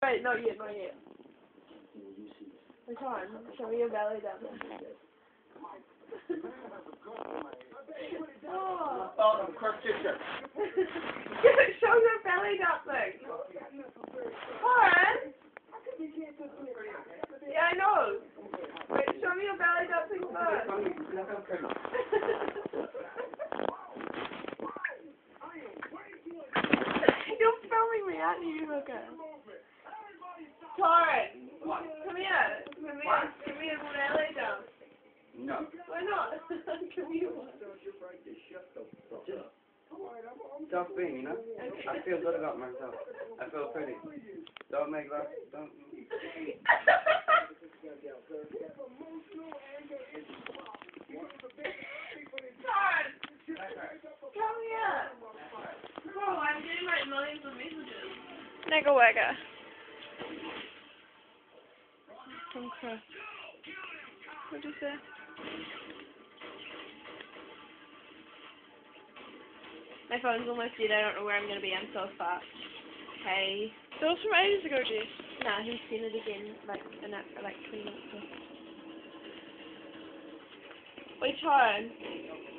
Wait, not yet, not yet. Come on, show me your belly dancing. Oh. Oh, cross stitcher. Show your belly dancing. Toran? Yeah, I know. Wait, show me your belly dancing first. You're filming me, aren't you, hooker? Toran, come here. Give me a belly dance. No. Why not? Come here. Self-being, you know? Okay. I feel good about myself. I feel pretty. Don't make that. Don't. Toran, come here. Bro, I'm getting like millions of messages. Nigga wagger. Toran Cross. What'd you say? My phone's almost dead. I don't know where I'm going to be. I'm so fucked. Hey. That was from ages ago, Jess. Nah, he's seen it again like in like 20 minutes ago. Wait, Toran.